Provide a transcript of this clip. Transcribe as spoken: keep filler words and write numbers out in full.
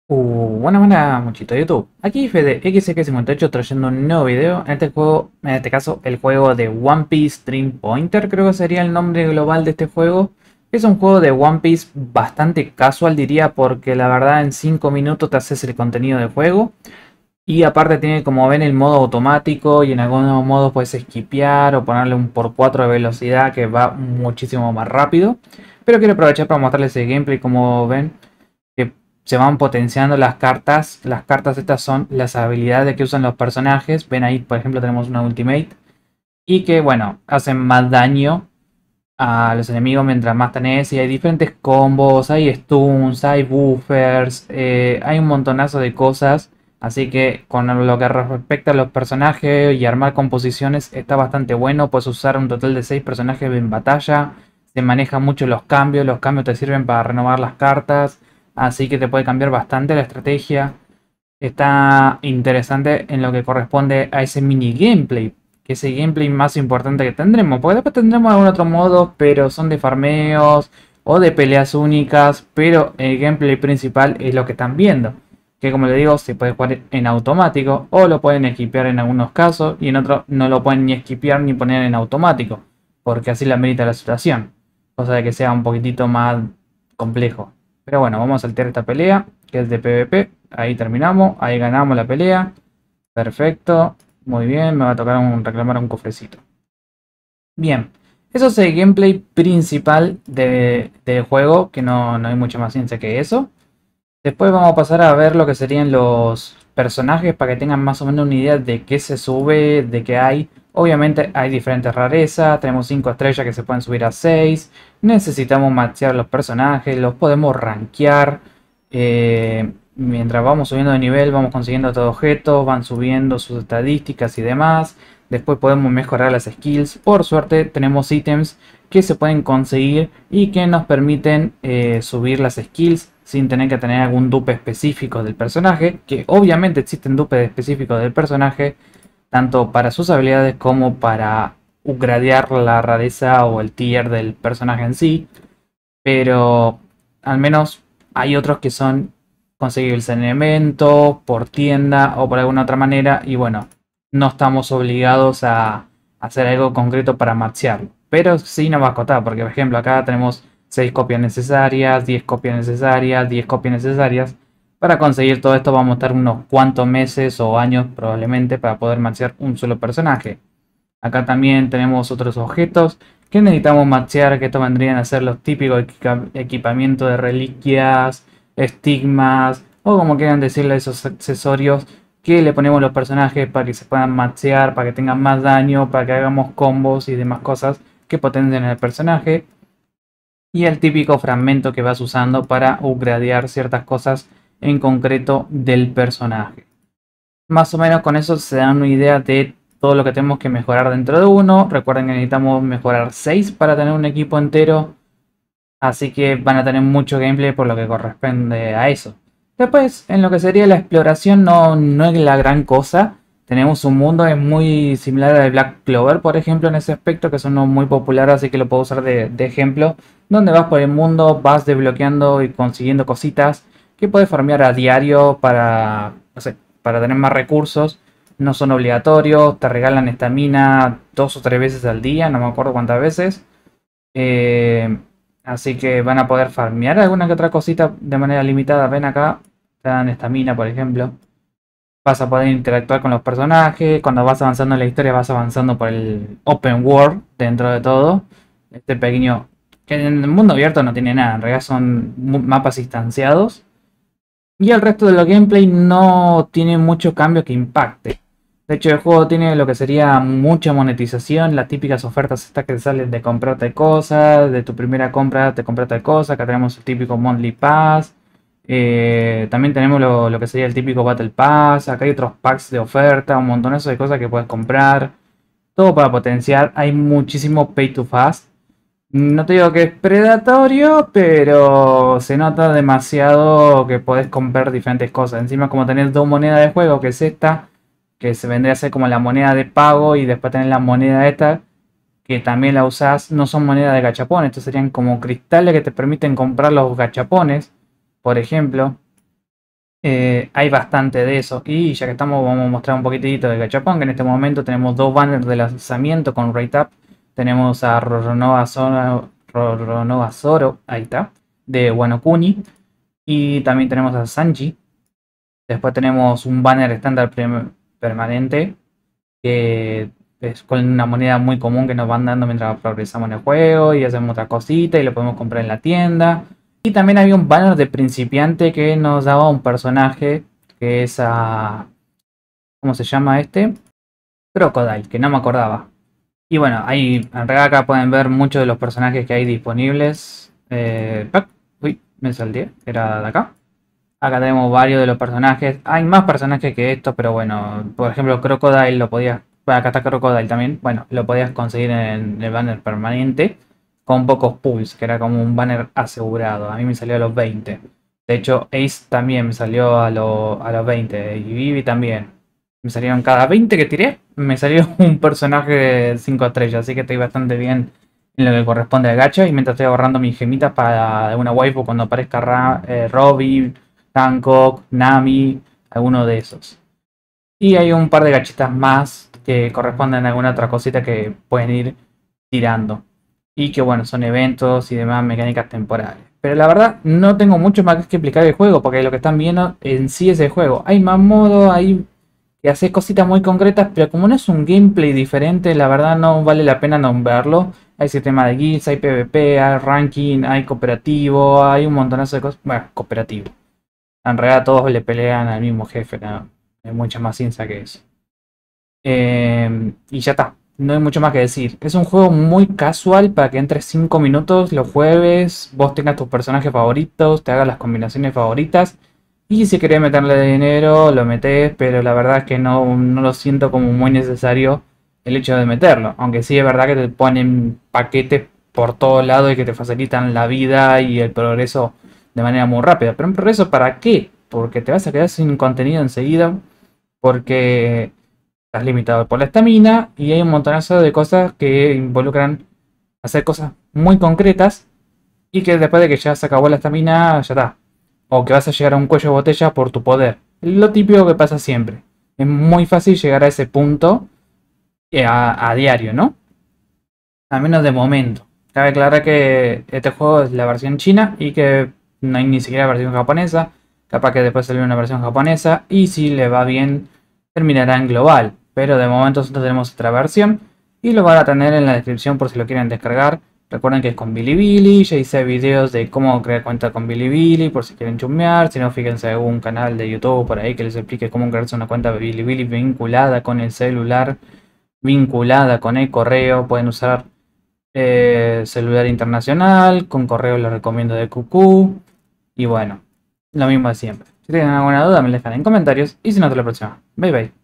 Uh, buena, buena, muchito de YouTube. Aquí Fede X X cincuenta y ocho trayendo un nuevo video. En este juego, en este caso, el juego de One Piece Dream Pointer, creo que sería el nombre global de este juego. Es un juego de One Piece bastante casual, diría, porque la verdad en cinco minutos te haces el contenido del juego. Y aparte tiene, como ven, el modo automático y en algunos modos puedes esquipear o ponerle un por cuatro de velocidad que va muchísimo más rápido. Pero quiero aprovechar para mostrarles el gameplay, como ven que se van potenciando las cartas. Las cartas estas son las habilidades que usan los personajes. Ven ahí, por ejemplo, tenemos una ultimate. Y que, bueno, hacen más daño a los enemigos mientras más tenés. Y hay diferentes combos, hay stuns, hay buffers, eh, hay un montonazo de cosas. Así que con lo que respecta a los personajes y armar composiciones está bastante bueno. Puedes usar un total de seis personajes en batalla. Se manejan mucho los cambios. Los cambios te sirven para renovar las cartas. Así que te puede cambiar bastante la estrategia. Está interesante en lo que corresponde a ese mini gameplay. Que es el gameplay más importante que tendremos. Porque después tendremos algún otro modo, pero son de farmeos o de peleas únicas. Pero el gameplay principal es lo que están viendo. Que como les digo, se puede jugar en automático o lo pueden esquipear en algunos casos. Y en otros no lo pueden ni esquipear ni poner en automático. Porque así la merita la situación. Cosa de que sea un poquitito más complejo. Pero bueno, vamos a saltear esta pelea, que es de PvP. Ahí terminamos, ahí ganamos la pelea. Perfecto, muy bien, me va a tocar un, reclamar un cofrecito. Bien, eso es el gameplay principal de- del juego, que no, no hay mucha más ciencia que eso. Después vamos a pasar a ver lo que serían los personajes para que tengan más o menos una idea de qué se sube, de qué hay. Obviamente hay diferentes rarezas, tenemos cinco estrellas que se pueden subir a seis. Necesitamos maxear los personajes, los podemos rankear. Eh, mientras vamos subiendo de nivel, vamos consiguiendo otros objetos, van subiendo sus estadísticas y demás. Después podemos mejorar las skills. Por suerte tenemos ítems que se pueden conseguir y que nos permiten eh, subir las skills sin tener que tener algún dupe específico del personaje, que obviamente existen dupes específicos del personaje, tanto para sus habilidades como para upgradear la rareza o el tier del personaje en sí, pero al menos hay otros que son conseguibles en evento, por tienda o por alguna otra manera, y bueno, no estamos obligados a hacer algo concreto para maxearlo. Pero sí nos va a costar, porque por ejemplo acá tenemos seis copias necesarias, diez copias necesarias, diez copias necesarias. Para conseguir todo esto vamos a estar unos cuantos meses o años probablemente para poder maxear un solo personaje. Acá también tenemos otros objetos que necesitamos maxear, que estos vendrían a ser los típicos equipa- equipamientos de reliquias, estigmas o como quieran decirle, esos accesorios que le ponemos a los personajes para que se puedan maxear, para que tengan más daño, para que hagamos combos y demás cosas que potencien el personaje. Y el típico fragmento que vas usando para upgradear ciertas cosas en concreto del personaje. Más o menos con eso se dan una idea de todo lo que tenemos que mejorar dentro de uno. Recuerden que necesitamos mejorar seis para tener un equipo entero. Así que van a tener mucho gameplay por lo que corresponde a eso. Después, en lo que sería la exploración, no, no es la gran cosa. Tenemos un mundo es muy similar al Black Clover, por ejemplo, en ese aspecto, que son muy populares, así que lo puedo usar de, de ejemplo. Donde vas por el mundo, vas desbloqueando y consiguiendo cositas que puedes farmear a diario para, no sé, para tener más recursos. No son obligatorios, te regalan estamina dos o tres veces al día, no me acuerdo cuántas veces. Eh, Así que van a poder farmear alguna que otra cosita de manera limitada. Ven acá, te dan estamina, por ejemplo. Vas a poder interactuar con los personajes. Cuando vas avanzando en la historia, vas avanzando por el open world dentro de todo. Este pequeño, que en el mundo abierto no tiene nada, en realidad son mapas instanciados. Y el resto de los gameplay no tiene mucho cambio que impacte. De hecho, el juego tiene lo que sería mucha monetización, las típicas ofertas estas que salen de comprarte cosas, de tu primera compra te compraste cosas, acá tenemos el típico Monthly Pass, eh, también tenemos lo, lo que sería el típico Battle Pass, acá hay otros packs de oferta, un montón de cosas que puedes comprar, todo para potenciar, hay muchísimo pay to fast. No te digo que es predatorio, pero se nota demasiado que podés comprar diferentes cosas. Encima, como tenés dos monedas de juego, que es esta, que se vendría a ser como la moneda de pago, y después tenés la moneda esta, que también la usás, no son monedas de gachapón, estos serían como cristales que te permiten comprar los gachapones, por ejemplo. Eh, hay bastante de eso. Y ya que estamos, vamos a mostrar un poquitito de gachapón, que en este momento tenemos dos banners de lanzamiento con Rate Up. Tenemos a Roronoa Zoro, Roronoa Zoro, ahí está, de Wano Kuni. Y también tenemos a Sanji. Después tenemos un banner estándar permanente, que es con una moneda muy común que nos van dando mientras progresamos en el juego y hacemos otra cosita y lo podemos comprar en la tienda. Y también había un banner de principiante que nos daba un personaje que es a... ¿Cómo se llama este? Crocodile, que no me acordaba. Y bueno, ahí en realidad acá pueden ver muchos de los personajes que hay disponibles. Eh, uy, me salté, era de acá. Acá tenemos varios de los personajes. Hay más personajes que estos, pero bueno, por ejemplo, Crocodile lo podías... Bueno, acá está Crocodile también. Bueno, lo podías conseguir en el banner permanente con pocos pulls, que era como un banner asegurado. A mí me salió a los veinte. De hecho, Ace también me salió a, lo, a los veinte. Y Vivi también. Me salieron cada veinte que tiré. Me salió un personaje de cinco estrellas. Así que estoy bastante bien en lo que corresponde al gacha. Y mientras estoy ahorrando mis gemitas para una waifu cuando aparezca Ra eh, Robin, Hancock, Nami, alguno de esos. Y hay un par de gachitas más que corresponden a alguna otra cosita que pueden ir tirando. Y que bueno, son eventos y demás mecánicas temporales. Pero la verdad no tengo mucho más que explicar el juego, porque lo que están viendo en sí es el juego. Hay más modos, hay que hacer cositas muy concretas, pero como no es un gameplay diferente, la verdad no vale la pena nombrarlo. Hay sistema de guilds, hay PvP, hay ranking, hay cooperativo, hay un montonazo de cosas. Bueno, cooperativo. En realidad todos le pelean al mismo jefe, ¿no? Hay mucha más ciencia que eso. Eh, y ya está, no hay mucho más que decir. Es un juego muy casual para que entres cinco minutos, lo jueves, vos tengas tus personajes favoritos, te hagas las combinaciones favoritas. Y si querés meterle dinero, lo metés, pero la verdad es que no, no lo siento como muy necesario el hecho de meterlo. Aunque sí es verdad que te ponen paquetes por todos lados y que te facilitan la vida y el progreso de manera muy rápida. Pero un progreso ¿para qué? Porque te vas a quedar sin contenido enseguida. Porque estás limitado por la estamina y hay un montonazo de cosas que involucran hacer cosas muy concretas y que después de que ya se acabó la estamina, ya está. O que vas a llegar a un cuello de botella por tu poder. Lo típico que pasa siempre. Es muy fácil llegar a ese punto a, a diario, ¿no? Al menos de momento. Cabe aclarar que este juego es la versión china y que no hay ni siquiera versión japonesa. Capaz que después sale una versión japonesa y si le va bien terminará en global. Pero de momento nosotros tenemos otra versión y lo van a tener en la descripción por si lo quieren descargar. Recuerden que es con Bilibili, ya hice videos de cómo crear cuenta con Bilibili por si quieren chusmear. Si no, fíjense en algún canal de YouTube por ahí que les explique cómo crearse una cuenta de Bilibili vinculada con el celular, vinculada con el correo. Pueden usar eh, celular internacional, con correo les recomiendo de Q Q. Y bueno, lo mismo de siempre. Si tienen alguna duda me la dejan en comentarios y si no, hasta la próxima. Bye bye.